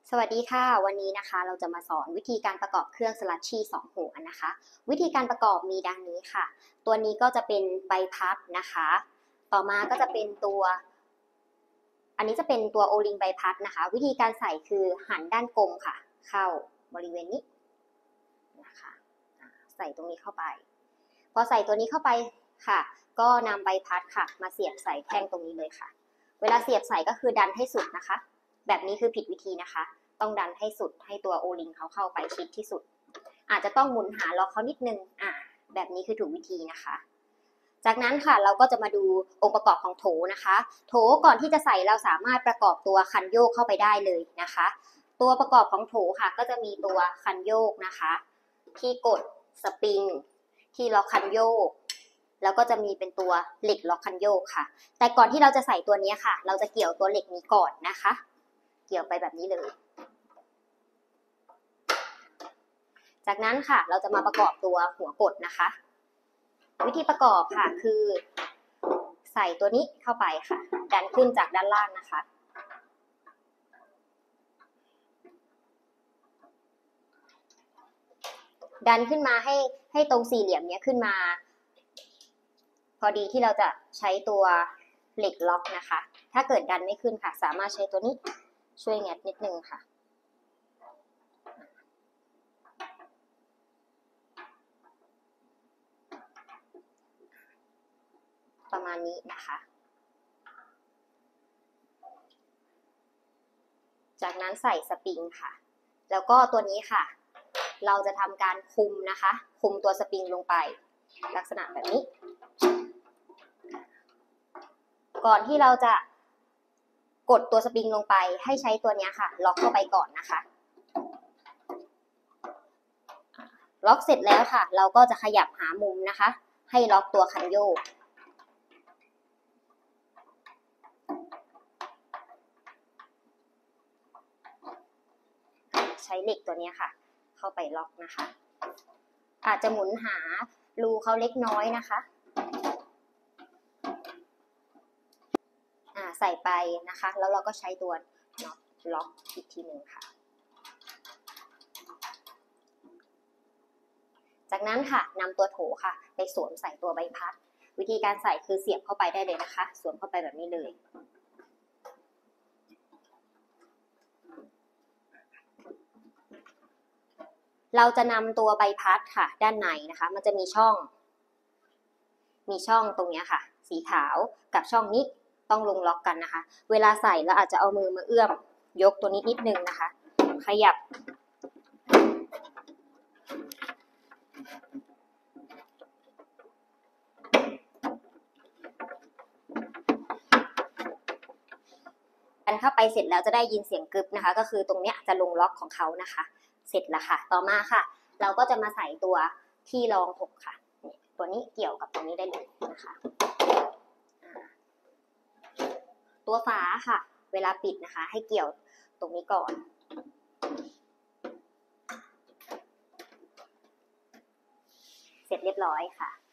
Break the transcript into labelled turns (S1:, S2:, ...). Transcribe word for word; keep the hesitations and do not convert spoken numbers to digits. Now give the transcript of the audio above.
S1: สวัสดีค่ะวันนี้นะคะเราจะมาสอนวิธีการประกอบเครื่องสลัดชีสองหัวนะคะวิธีการประกอบมีดังนี้ค่ะตัวนี้ก็จะเป็นใบพัดนะคะต่อมาก็จะเป็นตัวอันนี้จะเป็นตัวโอลิงใบพัดนะคะวิธีการใส่คือหันด้านกลมค่ะเข้าบริเวณนี้นะคะใส่ตรงนี้เข้าไปพอใส่ตัวนี้เข้าไปค่ะก็นำใบพัดค่ะมาเสียบใส่แท่งตรงนี้เลยค่ะเวลาเสียบใส่ก็คือดันให้สุดนะคะแบบนี้คือผิดวิธีนะคะต้องดันให้สุดให้ตัวโอลิงเขาเข้าไปชิดที่สุดอาจจะต้องหมุนหาล็อกเขานิดนึงอ่าแบบนี้คือถูกวิธีนะคะจากนั้นค่ะเราก็จะมาดูองค์ประกอบของโถนะคะโถก่อนที่จะใส่เราสามารถประกอบตัวคันโยกเข้าไปได้เลยนะคะตัวประกอบของโถค่ะก็จะมีตัวคันโยกนะคะที่กดสปริงที่ล็อกคันโยกแล้วก็จะมีเป็นตัวเหล็กล็อกคันโยกค่ะแต่ก่อนที่เราจะใส่ตัวนี้ค่ะเราจะเกี่ยวตัวเหล็กนี้ก่อนนะคะเกี่ยวไปแบบนี้เลยจากนั้นค่ะเราจะมาประกอบตัวหัวกดนะคะวิธีประกอบค่ะคือใส่ตัวนี้เข้าไปค่ะดันขึ้นจากด้านล่างนะคะดันขึ้นมาให้ให้ตรงสี่เหลี่ยมนี้ขึ้นมาพอดีที่เราจะใช้ตัวเหล็กล็อกนะคะถ้าเกิดดันไม่ขึ้นค่ะสามารถใช้ตัวนี้ช่วยงัดนิดนึงค่ะประมาณนี้นะคะจากนั้นใส่สปริงค่ะแล้วก็ตัวนี้ค่ะเราจะทำการคุมนะคะคุมตัวสปริงลงไปลักษณะแบบนี้ก่อนที่เราจะกดตัวสปริงลงไปให้ใช้ตัวนี้ค่ะล็อกเข้าไปก่อนนะคะล็อกเสร็จแล้วค่ะเราก็จะขยับหามุมนะคะให้ล็อกตัวคันโยกใช้เหล็กตัวนี้ค่ะเข้าไปล็อกนะคะอาจจะหมุนหารูเขาเล็กน้อยนะคะใส่ไปนะคะแล้วเราก็ใช้ตัวน็อตล็อกอีกทีหนึ่งค่ะจากนั้นค่ะนำตัวโถค่ะไปสวมใส่ตัวใบพัดวิธีการใส่คือเสียบเข้าไปได้เลยนะคะสวมเข้าไปแบบนี้เลยเราจะนำตัวใบพัดค่ะด้านในนะคะมันจะมีช่องมีช่องตรงนี้ค่ะสีขาวกับช่องนี้ต้องลงล็อกกันนะคะเวลาใส่เราอาจจะเอามือมาเอื้อมยกตัวนี้นิดนึงนะคะขยับดันเข้าไปเสร็จแล้วจะได้ยินเสียงกึบนะคะก็คือตรงเนี้ยจะลงล็อกของเขานะคะเสร็จแล้วค่ะต่อมาค่ะเราก็จะมาใส่ตัวที่รองถกค่ะตัวนี้เกี่ยวกับตรงนี้ได้เลยนะคะตัวฝาค่ะเวลาปิดนะคะให้เกี่ยวตรงนี้ก่อนเสร็จเรียบร้อยค่ะ